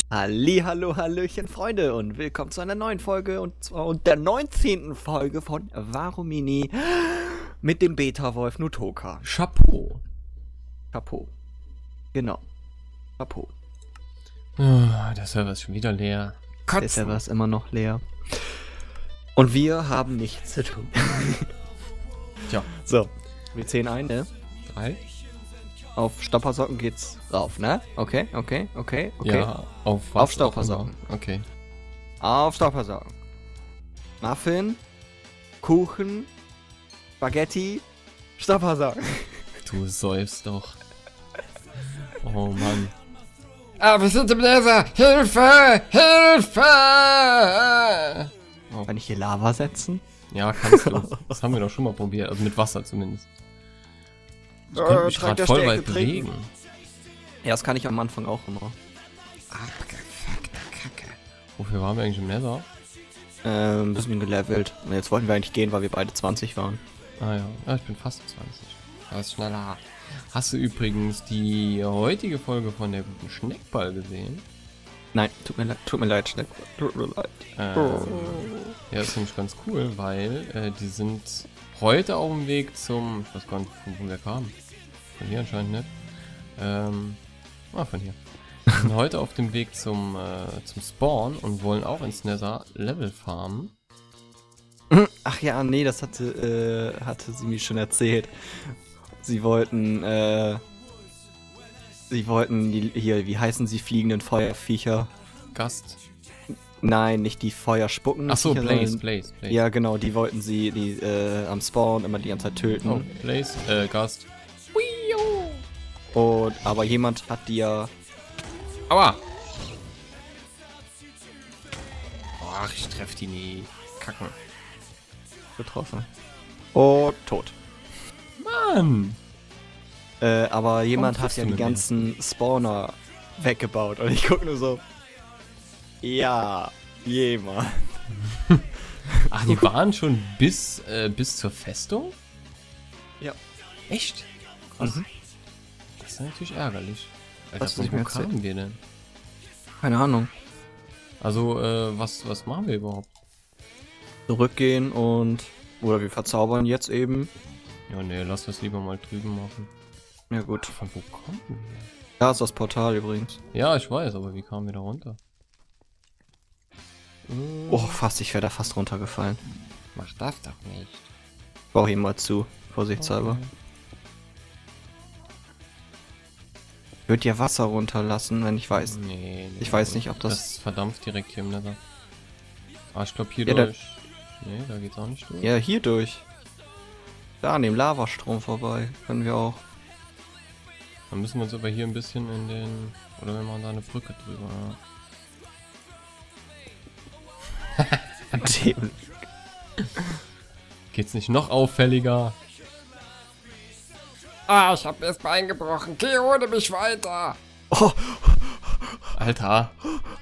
Hallihallo, hallöchen Freunde und willkommen zu einer neuen Folge und der 19. Folge von Warumini mit dem Beta-Wolf Nutoka. Chapeau. Chapeau. Genau. Chapeau. Der Server ist schon wieder leer. Der Server ist immer noch leer. Und wir haben nichts zu tun. Tja. So, wir zählen ein, ne? 3? Auf Stoppersocken geht's rauf, ne? Okay. Ja, auf Stoppersocken. Okay. Auf Stoppersocken. Muffin, Kuchen, Spaghetti, Stoppersocken. Du säufst doch. Oh Mann. Ah, wir sind im Laser! Hilfe! Hilfe! Oh. Kann ich hier Lava setzen? Ja, kannst du. Das haben wir doch schon mal probiert. Also mit Wasser zumindest. Ich könnte mich gerade voll weit bewegen. Ja, das kann ich am Anfang auch immer. Abgefuckte Kacke. Wofür waren wir eigentlich im Nether? Ein bisschen gelevelt. Und jetzt wollten wir eigentlich gehen, weil wir beide 20 waren. Ah ja. Ja, ich bin fast 20. Aber ist schneller. Hast du übrigens die heutige Folge von der guten Schneckball gesehen? Nein, tut mir leid, Schneck. Tut mir leid. Ja, ist nämlich ganz cool, weil die sind heute auf dem Weg zum... Ich weiß gar nicht, von wo wir kamen. Von hier anscheinend nicht. Von hier. Die sind heute auf dem Weg zum Spawn und wollen auch ins Nether Level farmen. Ach ja, nee, das hatte sie mir schon erzählt. Sie wollten die, hier, wie heißen sie, fliegenden Feuerviecher? Gast. Nein, nicht die Feuerspucken. Achso, Blaze. Ja, genau, die wollten sie, am Spawn immer die ganze Zeit töten. Oh, Blaze, Gast. Und, aber jemand hat die ja... Aua! Ach, ich treff die nie. Kacken. getroffen. Oh, tot. Mann! Aber jemand hat triffst ja du die mit mir? ganzen Spawner weggebaut. Und ich guck nur so... Ja, jemand. Ach, die waren schon bis zur Festung? Ja. Echt? Krass. Das ist natürlich ärgerlich. Alter, Was nicht wo mehr kamen wir denn? Keine Ahnung. Also, was machen wir überhaupt? Zurückgehen und... Oder wir verzaubern jetzt eben. Ja, nee, lass das lieber mal drüben machen. Ja gut. Von wo kommen wir? Da ist das Portal übrigens. Ja, ich weiß, aber wie kamen wir da runter? Oh, fast. Ich wäre da fast runtergefallen. Mach das doch nicht. Ich brauche ihm mal zu. Vorsichtshalber. Okay. Ich würde ja Wasser runterlassen, wenn ich weiß. Nee, Ich weiß nicht, ob das... Das verdampft direkt hier im Nether. Ah, ich glaube hier Ja, durch. Nee, da geht's auch nicht durch. Ja, hier durch. Da an dem Lavastrom vorbei. Können wir auch. Dann müssen wir uns aber hier ein bisschen in den... Oder wenn man da eine Brücke drüber... Dem- Geht's nicht noch auffälliger? Ah, ich hab mir das Bein gebrochen. Geh ohne mich weiter. Oh, Alter.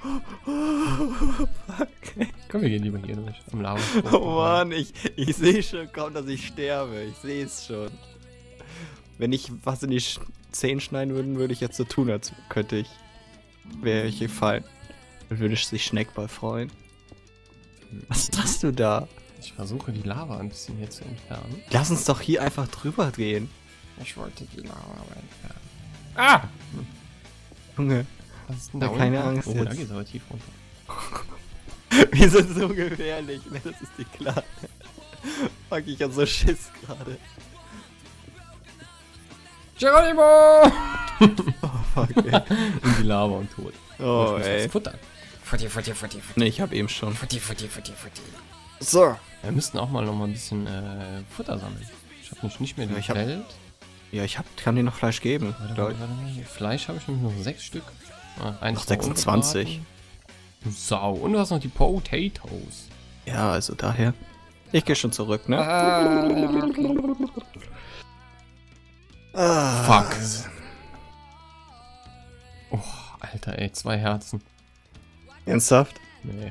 Komm, wir gehen lieber hier durch. Am Lava. oh Mann, ich sehe schon kaum, dass ich sterbe. Ich sehe es schon. Wenn ich was in die Zähne schneiden würde, würde ich jetzt so tun, als könnte ich... Wäre ich gefallen. Dann würde sich Schneckball freuen. Was hast du da? Ich versuche die Lava ein bisschen hier zu entfernen. Lass uns doch hier einfach drüber gehen. Ich wollte die Lava aber entfernen. Ah! Junge, Was ist denn Ja, da keine unten? Angst Oh, da jetzt. geht's aber tief runter. wir sind so gefährlich, ne? Das ist dir klar. Fuck, ich hab so Schiss gerade. Geronimo! Oh, fuck, ey. In die Lava und tot. Oh, Ich muss ey. was futtern. Futti. Ne, ich hab eben schon. Futti. So. Wir müssten auch mal noch mal ein bisschen Futter sammeln. Ich habe nicht mehr Ja, das ich hab- Feld. Ja, kann dir noch Fleisch geben. glaub ich. Warte mal. Fleisch habe ich nämlich noch 6 Stück. Eins Noch war 26. ungebraten. Du Sau. Und du hast noch die Potatoes. Ja, also daher. Ich gehe schon zurück, ne? Ah, ja, okay. Fuck. Oh, Alter, ey, 2 Herzen. Ernsthaft? Nee.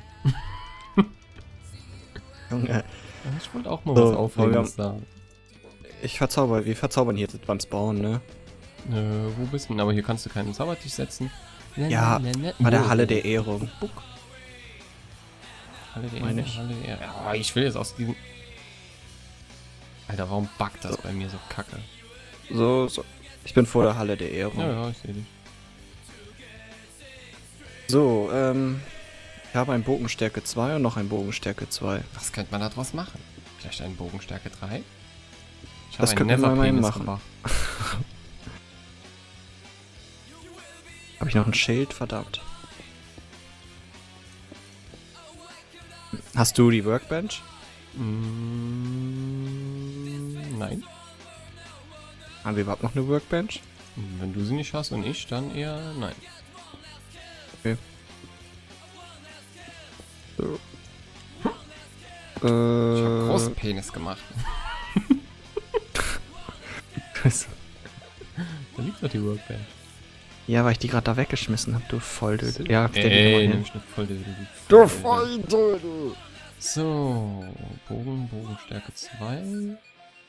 Junge. Ich wollte auch mal So, was Aufregendes sagen. Wir verzaubern hier jetzt beim Spawn, ne? Wo bist du denn? Aber hier kannst du keinen Zaubertisch setzen. Ja, bei der Halle der Ehrung. Halle der Meine Ehrung, ich. Halle der Ehrung. Oh, ich will jetzt aus diesem... Alter, warum buggt das bei mir so kacke? So. Ich bin vor der Halle der Ehrung. Ja, ich sehe dich. So, ich habe einen Bogenstärke 2 und noch einen Bogenstärke 2. Was könnte man daraus machen? Vielleicht einen Bogenstärke 3? Ich Das habe einen könnten wir mal Netherpenis machen. gemacht. Habe ich noch ein Schild? Verdammt. Hast du die Workbench? Nein. Haben wir überhaupt noch eine Workbench? Wenn du sie nicht hast und ich, dann eher nein. Okay. So. Ich habe großen Penis gemacht. Da liegt doch die Workbench. Ja, weil ich die gerade da weggeschmissen habe, du Volldödel. Ja, stell die mal hin. nämlich nicht voll Du Volldödel! So, Bogenstärke 2.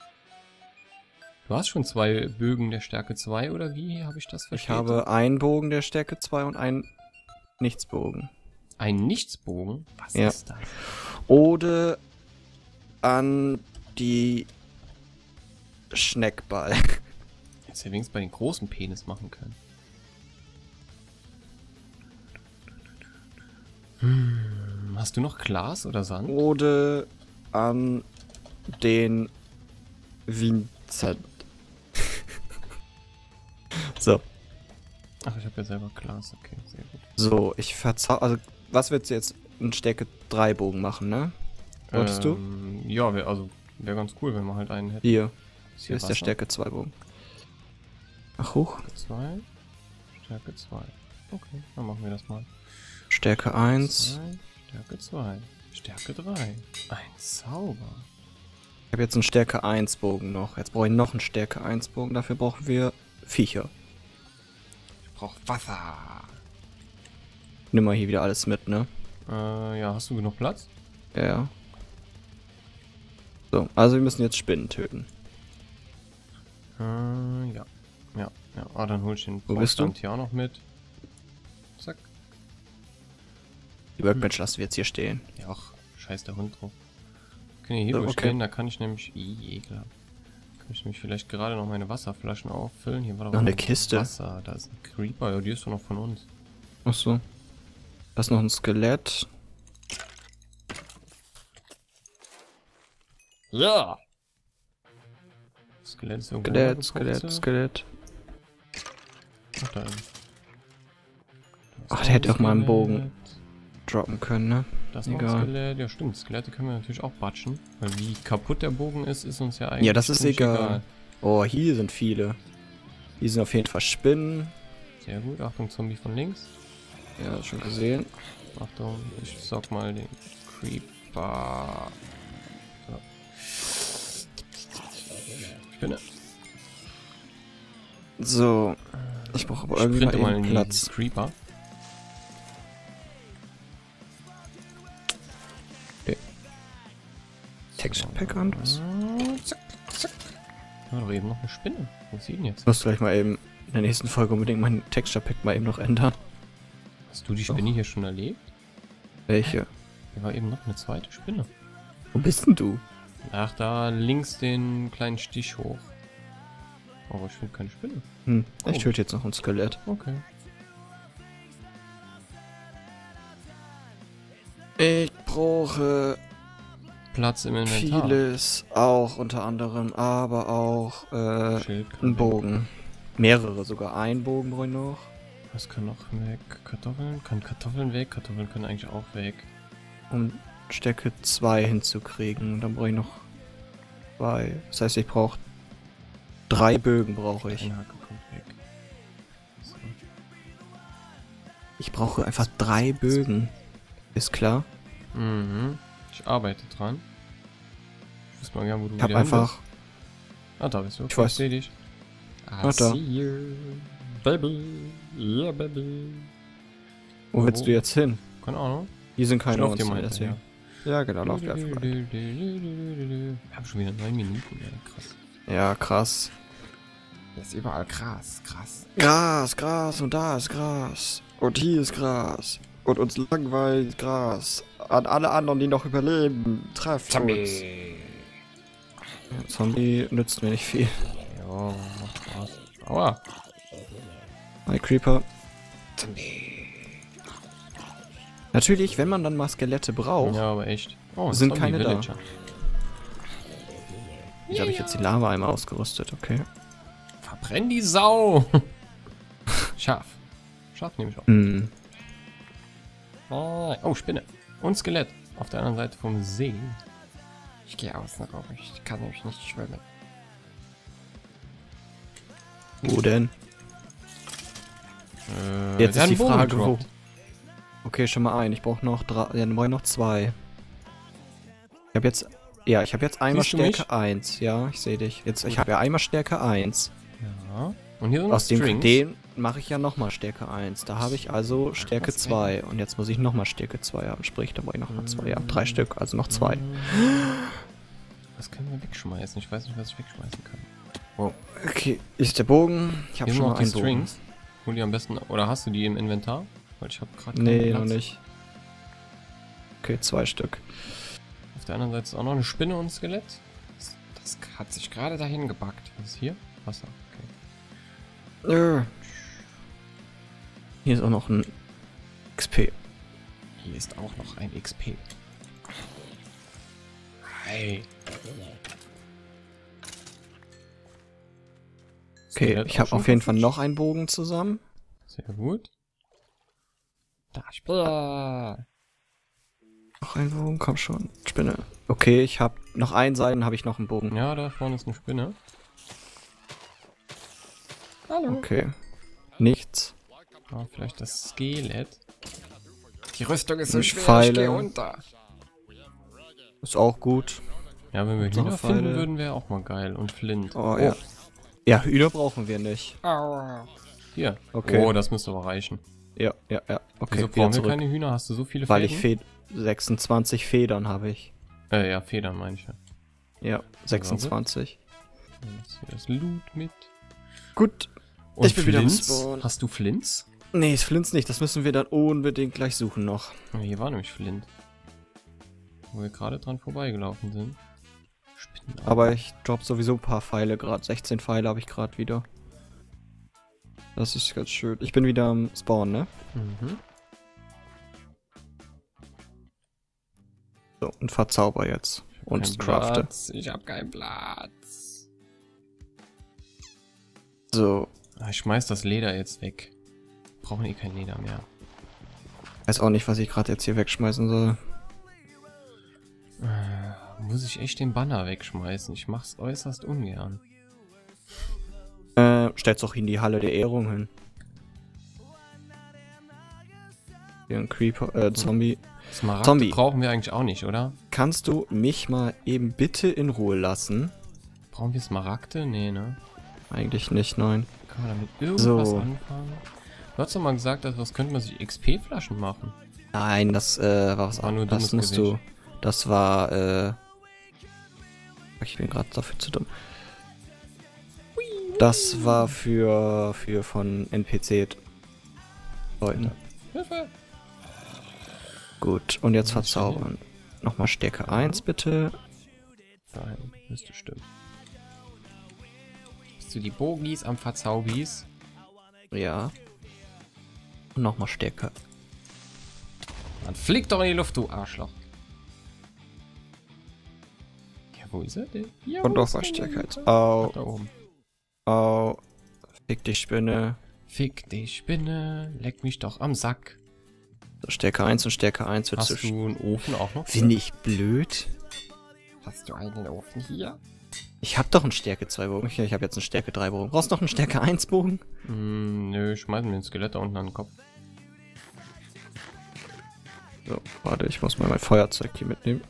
Du hast schon 2 Bögen der Stärke 2, oder wie habe ich das verstanden? Ich habe einen Bogen der Stärke 2 und einen Nichtsbogen. Ein Nichtsbogen? Was Ja. ist das? Ode an die Schneckball. Jetzt ja wenigstens bei den großen Penis machen können. Hast du noch Glas oder Sand? Ode an den Vincent. So. Ach, ich habe ja selber Glas. Okay, sehr gut. So, ich also, was willst du jetzt? Einen Stärke 3 Bogen machen, ne? Wolltest du? Ja, wäre ganz cool, wenn wir halt einen hätten. Hier. Hier ist der Wasser. Stärke 2 Bogen. Ach, hoch. 2. Stärke 2. Okay, dann machen wir das mal. Stärke 1. 2, Stärke 2. Stärke 3. Ein Zauber. Ich habe jetzt einen Stärke 1 Bogen noch. Jetzt brauche ich noch einen Stärke 1 Bogen. Dafür brauchen wir Viecher. Ich brauche Wasser. Nimm mal hier wieder alles mit, ne? Ja, hast du genug Platz? Ja, ja. So, also wir müssen jetzt Spinnen töten. Ja. Ja. Ah, dann hol ich den Wo bist du? Baustand hier auch noch mit. Zack. Die Workbench lassen wir jetzt hier stehen. Ja, auch scheiß der Hund drauf. Können hier So, wohl okay. stehen, da kann ich nämlich... Ekelhaft. Kann ich nämlich vielleicht gerade noch meine Wasserflaschen auffüllen. Hier war doch Noch eine noch Kiste. Wasser. Da ist ein Creeper. Ja, die ist doch noch von uns. Ach so. Da ist noch ein Skelett. Ja! Skelett ist irgendwo Skelett, runtergepurzelt. Skelett. Ach, da ist. Ach, der hätte auch mal einen Bogen droppen können, ne? Das ist noch ein Egal. Skelett. Ja, stimmt. Skelette können wir natürlich auch batschen. Weil wie kaputt der Bogen ist, ist uns ja eigentlich Ja, das ist ziemlich egal. Oh, hier sind viele. Hier sind auf jeden Fall Spinnen. Sehr gut. Achtung, Zombie von links. Ja, schon gesehen. Achtung, ich sag mal den Creeper. So. Spinne. So. Ich brauche aber Ich irgendwie sprinte mal mal in eben den Platz. Creeper. Texture Pack an. Was? Zack, zack. Ja, doch eben noch eine Spinne. Was sieht denn jetzt? Ich muss gleich mal eben in der nächsten Folge unbedingt mein Texture Pack mal eben noch ändern. Hast du die Spinne hier schon erlebt? Welche? Hier war eben noch eine zweite Spinne. Wo bist denn du? Ach, da links den kleinen Stich hoch. Aber ich finde keine Spinne. Ich Oh. töte jetzt noch ein Skelett. Okay. Ich brauche Platz im Inventar. vieles, auch unter anderem, aber auch Schild kann einen weg. Bogen. Mehrere sogar. Einen Bogen brauche ich noch. Was kann noch weg? Kartoffeln? Kann Kartoffeln weg? Kartoffeln können eigentlich auch weg. Um Stärke 2 hinzukriegen. Dann brauche ich noch 2. Das heißt, ich brauche 3 Bögen brauche ich. Ein Hacke kommt weg. So. Ich brauche einfach 3 Bögen. Ist klar? Mhm. Ich arbeite dran. Ich weiß mal gern, wo du Ich habe wieder hin einfach... bist. Ah, da bist du. Ich weiß. sehe dich. Ah, da. you, baby. Yeah, baby. Wo willst du jetzt hin? Keine Ahnung. Hier sind Ich keine lauf dir mal Monster, hinterher. deswegen. Ja, genau, lauf dir einfach rein. Wir haben schon wieder 9 Minuten. Ja, krass. Ja, krass. Hier ist überall Gras, krass. Gras, Gras und da ist Gras. Und hier ist Gras. Und uns langweilt Gras. An alle anderen, die noch überleben, trefft uns. Zombie. Zombie nützt mir nicht viel. Ja, macht Spaß. Aua. Hi, Creeper. Zombie. Natürlich, wenn man dann mal Skelette braucht, Ja, aber echt. Oh, Sind Zombie keine da. Villager. wieso habe ich jetzt die Lava einmal ausgerüstet, okay. Verbrenn die Sau! Schaf. Schaf nehme ich auch. Hm. Oh, Spinne. Und Skelett. Auf der anderen Seite vom See. Ich gehe außen raus. Ich kann nämlich nicht schwimmen. Wo denn? Jetzt der ist die hat einen Bogen Frage, wo. gedroppt. Okay, schon mal ein. Ich brauche noch drei. Ja, dann brauche ich noch zwei. Ich habe jetzt. Ja, ich habe jetzt einmal Siehst du mich? Stärke 1. Ja, ich sehe dich. Ich habe ja einmal Stärke 1. Ja. Und hier sind noch Aus dem Strings. den mache ich ja nochmal Stärke 1. Da habe ich also Stärke 2. Und jetzt muss ich nochmal Stärke 2 haben. Sprich, da brauche ich nochmal 2. Ja, 3 Stück, also noch 2. Das können wir wegschmeißen. Ich weiß nicht, was ich wegschmeißen kann. Wow. Okay, ist der Bogen. Ich habe Hier sind schon noch mal die einen Bogen. Strings. Hol die am besten. Oder hast du die im Inventar? Weil ich habe gerade. Nee, noch nicht. Okay, 2 Stück. Auf der anderen Seite ist auch noch eine Spinne und ein Skelett. Das hat sich gerade dahin gebackt. Was ist hier? Wasser. Okay. Hier ist auch noch ein XP. Hier ist auch noch ein XP. Hey. Okay, Skelett ich auch habe schon auf jeden Fall verfischt. noch einen Bogen zusammen. Sehr gut. Da, Spinne. Noch ein Bogen, komm schon. Spinne. Okay, ich habe noch ein Seil, dann habe ich noch einen Bogen. Ja, da vorne ist eine Spinne. Hallo. Okay. Nichts. Ah, vielleicht das Skelett. Die Rüstung ist so schwer, Pfeile. ich gehe unter. Ist auch gut. Ja, wenn wir Hauptsache Hühner finden Pfeile. würden, wäre auch mal geil. Und Flint. Oh, ja. Ja, Hühner brauchen wir nicht. Aua. Hier. Okay. Oh, das müsste aber reichen. Ja, ja, ja. Okay, Wieso wieder brauchen wir zurück. keine Hühner? Hast du so viele Weil ich Fäden? 26 Federn habe ich. Ja, Federn meine ich ja. Ja, 26. Jetzt hier das Loot mit. Gut. Und Ich bin wieder am Flints? Spawn. Hast du Flints? Nee, ist Flints nicht. Das müssen wir dann unbedingt gleich suchen noch. Ja, hier war nämlich Flint. Wo wir gerade dran vorbeigelaufen sind. Spinnen. Aber ich drop sowieso ein paar Pfeile gerade. 16 Pfeile habe ich gerade wieder. Das ist ganz schön. Ich bin wieder am Spawn, ne? Mhm. So, und verzauber jetzt. Und Kein crafte. Platz. Ich habe keinen Platz. So. Ah, ich schmeiß das Leder jetzt weg. Brauchen eh kein Leder mehr. Weiß auch nicht, was ich gerade jetzt hier wegschmeißen soll. Muss ich echt den Banner wegschmeißen? Ich mach's äußerst ungern. Stell's doch in die Halle der Ehrung hin. Hier ein Creeper, Zombie. Smaragde Zombie. brauchen wir eigentlich auch nicht, oder? Kannst du mich mal eben bitte in Ruhe lassen? Brauchen wir Smaragde? Nee, ne? Eigentlich nicht, nein. Kann man damit irgendwas So. anfangen? Du hast doch mal gesagt, dass was könnte man sich XP-Flaschen machen? Nein, das war was War nur anderes. Das dummes musst du. Das war, ich bin gerade dafür zu dumm. Das war für von NPC Leuten. Hilfe! Gut, und jetzt Wo ist der verzaubern. Nochmal Stärke 1 bitte. Nein, müsste stimmen. Bist du die Bogis am Verzaubis? Ja. Und nochmal Stärke. Dann flieg doch in die Luft, du Arschloch. Ja, wo ist er denn? Ja, Und wo nochmal ist er Stärke denn? 1. Au, Da oben. au. Fick dich, Spinne. Fick die Spinne, leck mich doch am Sack. So, Stärke 1 und Stärke 1 wird Hast zu du einen Ofen auch noch? Bin ich blöd? Hast du einen Ofen hier? Ich hab doch einen Stärke 2 Bogen. Ich habe jetzt einen Stärke 3 Bogen. Brauchst du noch einen Stärke 1 Bogen? Nö, schmeißen wir ein Skelett da unten an den Kopf. So, warte, ich muss mal mein Feuerzeug hier mitnehmen.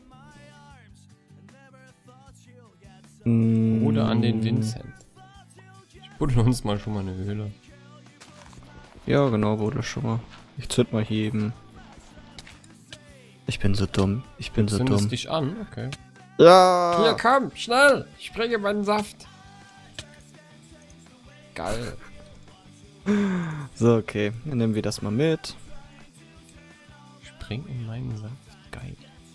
Oder an den Vincent. Ich buddel uns mal schon mal eine Höhle. Ja, genau, wurde schon mal. Ich zünd mal hier eben. Ich bin so dumm. Ich bin so Zündest dumm. dich an? Okay. Ja! Hier, komm, schnell! Ich bringe meinen Saft. Geil. So, okay. Dann nehmen wir das mal mit. Spring in meinen Saft. Geil.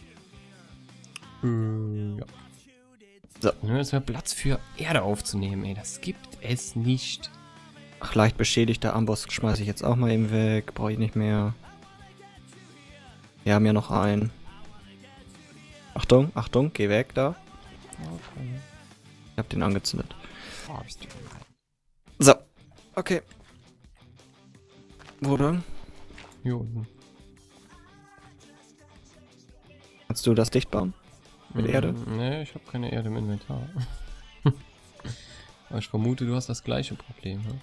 Ja. So. Nur jetzt mal Platz für Erde aufzunehmen, ey. Das gibt es nicht. Ach, leicht beschädigter Amboss schmeiße ich jetzt auch mal eben weg. Brauche ich nicht mehr. Wir haben ja noch einen. Achtung, Achtung, geh weg da. Ich hab den angezündet. So, okay. Wo denn? Hier unten. Kannst du das dicht bauen? Mit Erde? Nee, ich habe keine Erde im Inventar. Aber ich vermute, du hast das gleiche Problem, ne?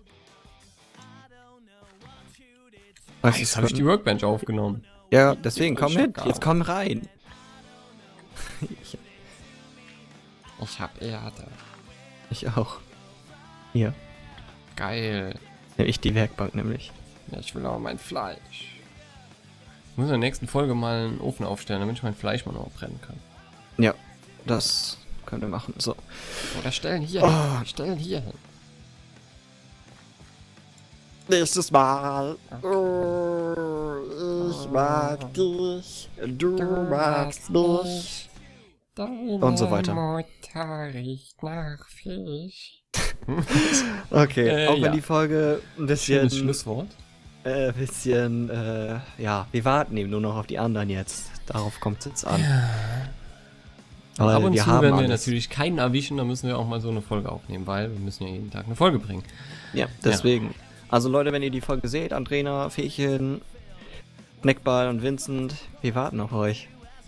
Jetzt habe ich die Workbench aufgenommen. Ja, deswegen komm mit. Jetzt komm rein. Ich hab Erde. Ich auch. Hier. Geil. Nehme ich die Werkbank nämlich. Ja, ich will aber mein Fleisch. Ich muss in der nächsten Folge mal einen Ofen aufstellen, damit ich mein Fleisch mal noch brennen kann. Ja, das können wir machen. So. Oder stellen hier hin. Stellen hier hin. Nächstes Mal. Ich mag dich. Du magst mich. Und so weiter. Mutter riecht nach Fisch. Okay, auch wenn ja. die Folge ein bisschen... Schönes Schlusswort. Ja, wir warten eben nur noch auf die anderen jetzt. Darauf kommt es jetzt an. Aber ab und wir zu haben werden wir alles. natürlich keinen erwischen, da müssen wir auch mal so eine Folge aufnehmen, weil wir müssen ja jeden Tag eine Folge bringen. Ja, deswegen. Also Leute, wenn ihr die Folge seht, Andrena, Feechen, Neckball und Vincent, wir warten auf euch.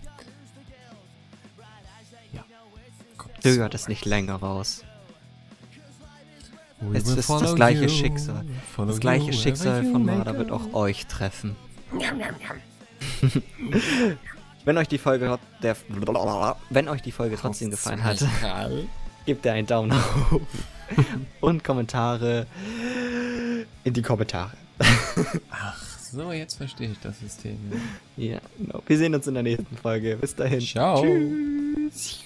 Ja. Zögert es nicht länger raus. Es ist das gleiche Schicksal. Das gleiche Schicksal von Marder wird auch euch treffen. Wenn euch die Folge trotzdem gefallen hat, gebt ihr einen Daumen hoch und Kommentare in die Kommentare. Ach, so, jetzt verstehe ich das System. Ja, genau. Wir sehen uns in der nächsten Folge. Bis dahin. Ciao. Tschüss.